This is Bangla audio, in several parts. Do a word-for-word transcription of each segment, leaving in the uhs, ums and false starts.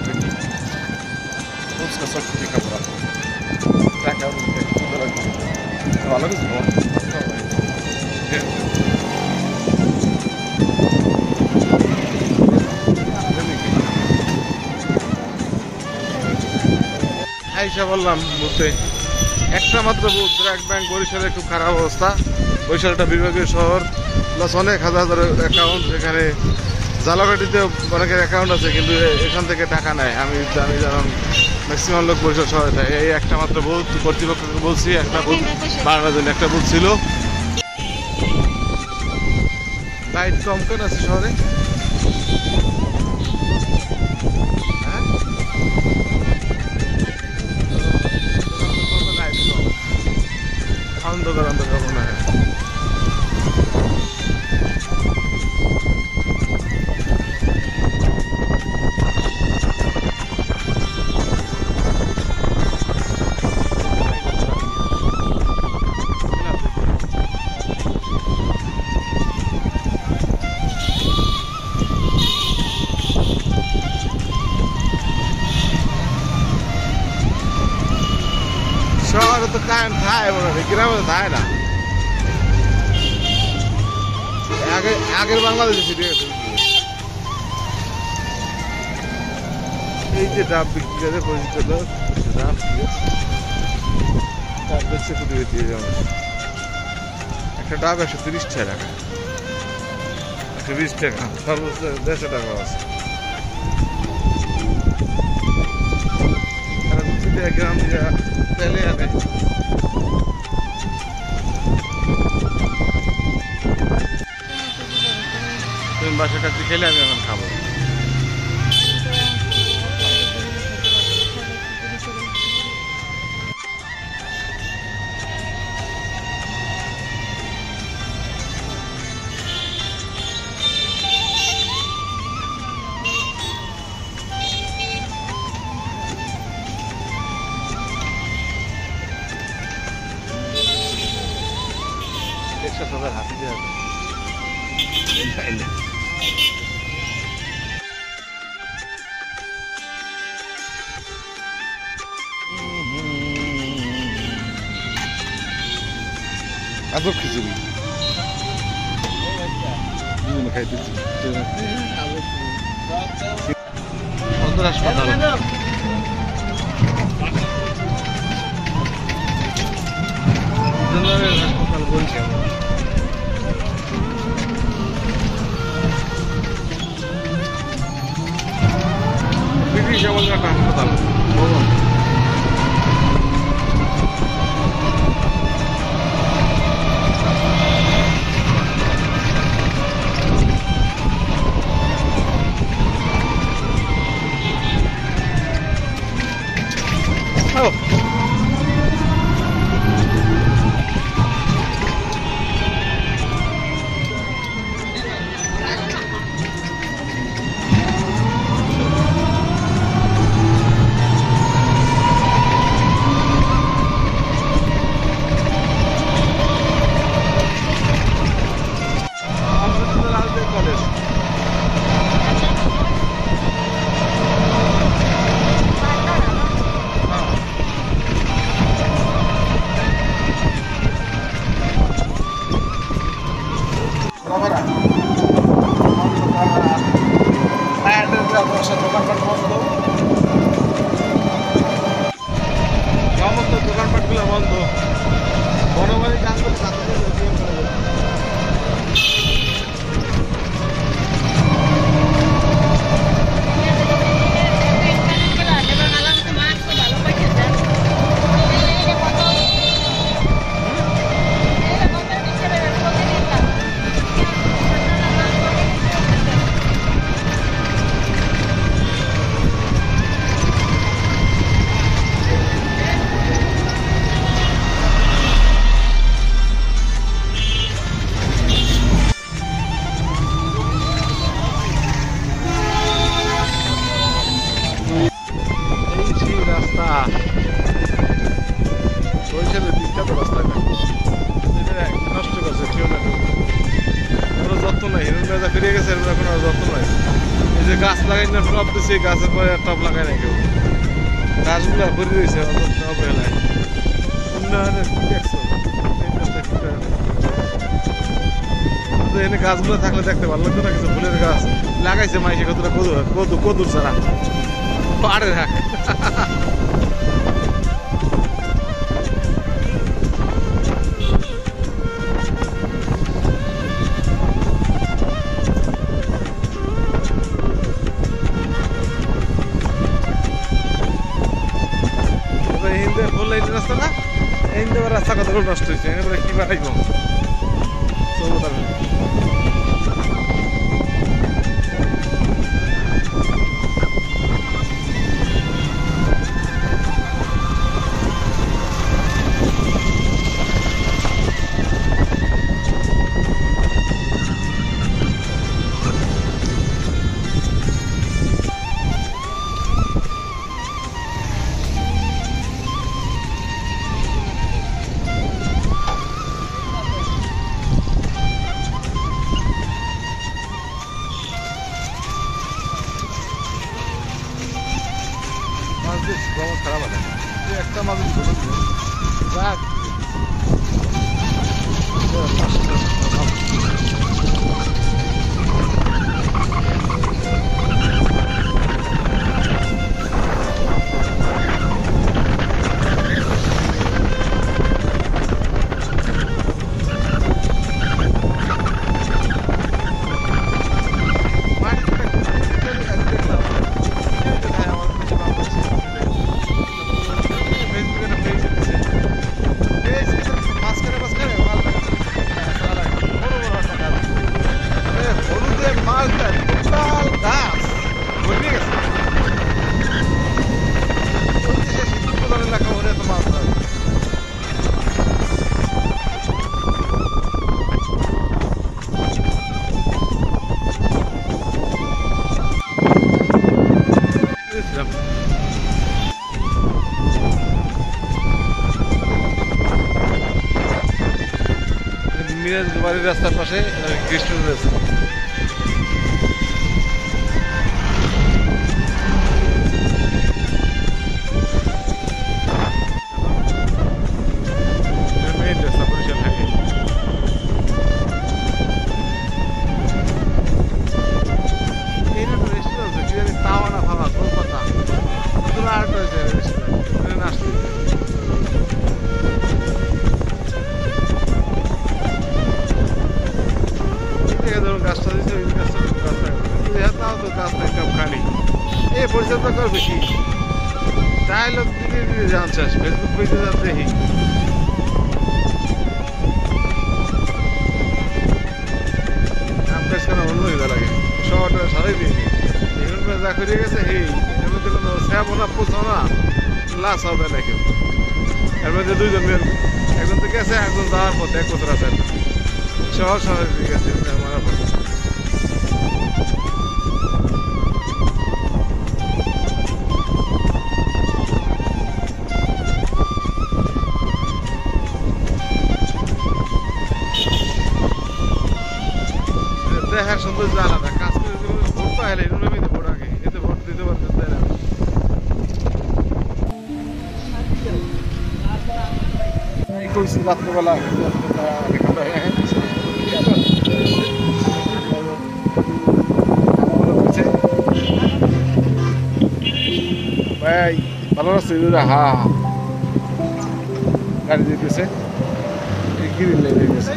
দেখি ফুচকা চটপটি খাবো রাত্রে টাকা ভালো কিছু আইসা বললাম বুথে একটা মাত্র বুথ ব্র্যাক ব্যাংক বরিশালের খুব খারাপ অবস্থা। বরিশাল একটা বিভাগীয় শহর প্লাস অনেক হাজার হাজার অ্যাকাউন্ট, সেখানে জালাকাঠিতে অনেকের অ্যাকাউন্ট আছে কিন্তু এখান থেকে টাকা নেয়। আমি আমি যেমন ম্যাক্সিমাম লোক বরিশাল শহরে থাকে। এই একটা মাত্র বুথ কর্তৃপক্ষকে বলছি, একটা বুথ বাড়ানোর জন্য একটা বুথ ছিল। লাইট কম কেন আছে শহরে? অন্ধকার অন্ধকার মনে হয়। শহরে তো কারেন্ট থাকে মনে হয়, গ্রামে থাকে না। আগে আগের বাংলাদেশে ফিরে গেছে। এই যে ডাব বিক্রি করে পরিচিত লোক ডাব ডাব বেচছে কুটি একটা ডাব একশো তিরিশ টাকা, একশো বিশ টাকা, সর্বোচ্চ দেড়শো টাকা আছে। গ্রাম পেলে আনে তুমি বাসার কাছে খেলে আমি এখন খাবো। একশো হাজার হাতি দেওয়া আজব খিচুড়ি খাইতেছি সদর হাসপাতাল। হাসপাতাল বলছি ব্রিটিশ আমলের একটা হাসপাতাল ভবন। সমস্ত দোকানপাটগুলো বন্ধ। বনবাড়ি কাজ করে দিচ্ছে গাছের পরে টপ লাগায় নাই কেউ গাছগুলো ভরে দিয়েছে অবহেলায় উন্নয়নের কি দেখছো এখানে গাছগুলো থাকলে দেখতে ভালো লাগতো না কিছু ফুলের গাছ লাগাইছে মাইসে কতটা কদু কদু কদুর ছাড়া পাড়ে রাখ হিন্দে ফুল লাইনের রাস্তা না হিন্দে রাস্তা কতগুলো নষ্ট হয়েছে এবারে কি বাড়াইব খারাপ আছে একটা মাছ মিরাজ বাড়ির রাস্তার পাশে কৃষ্ণ রয়েছে মেইন রাস্তা বরিশাল হাইওয়ে এইটা তো রেস্টুরেন্ট আছে কি জানি তাওয়া না ভাবা কলকাতা দুটো আর্ট হয়েছে রেস্টুরেন্ট আসছে গাছটা দিচ্ছে ওই গাছটা তাও তো গাছটা একদম খালি এ পরিচর্যা করবে কি তাই লোক দিকে দিকে জানছে ফেসবুক পেজে যান দেখি কাজ কেন অন্য হয়ে লাগে শহরটা সারাই দিয়েছে এগুলো যা করে গেছে এই এর মধ্যে কোনো স্যাবও না পোছাও না লাশ হবে না কেউ এর মধ্যে দুইজন মেয়ের একজন তো গেছে একজন যাওয়ার পথে এক বছর আছে শহর শহরে দিয়ে গেছে মারার পথে দেখার সৌন্দর্য আলাদা কাজ করে ভোট পাইলে এমনিতে ভোট আগে এতে ভোট দিতে পারতেন তাই না কইছি রাত্রেবেলা ভাই ভালো রাস্তা হা গাড়ি দিতেছে গ্রিন লাইট দিতেছে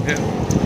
দেখেন